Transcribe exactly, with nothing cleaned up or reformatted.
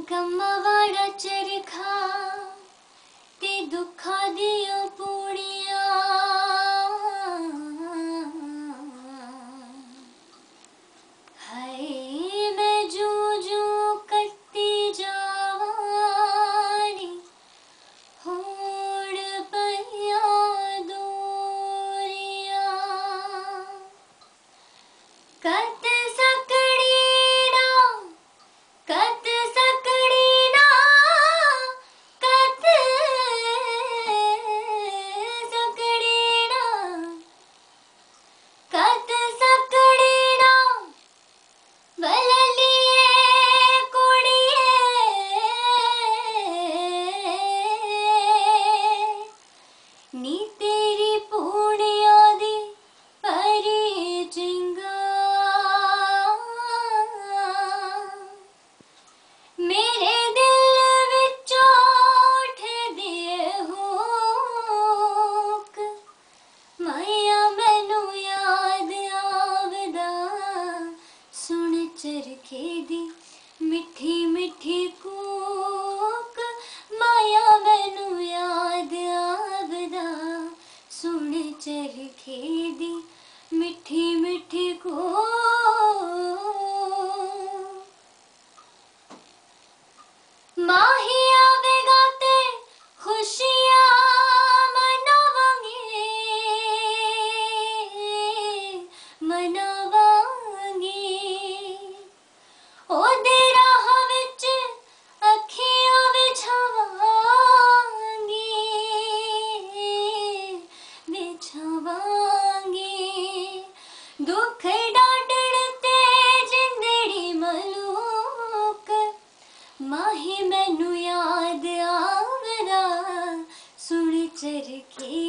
gamma वाला चरखा ते दुखा दिया पूड़िया हाय मैं जू जू कटती जावानी होड़ पइया दूरिया कत सकड़ीना कत सकड़ीना कत सकड़ीना कत सकड़ीना वललिए कुड़िए नी तेरी पूड़िया दी परी चिंगा मेरे दिल विचों उठदी हुक माया मैनू याद आवदा सुन चरखे दी मिठी मिठी कूक माया मैनू याद आवदा सुन चरखे दी मिठी मिठी कूक माही आवेगा ते खुशियाँ मनावांगे मनावांगे ओदे राह विच अखियां विछावांगे विछावांगे दुख डांडण ते जिंदड़ी मलूक माही मैनू याद आवदा सुन चरखे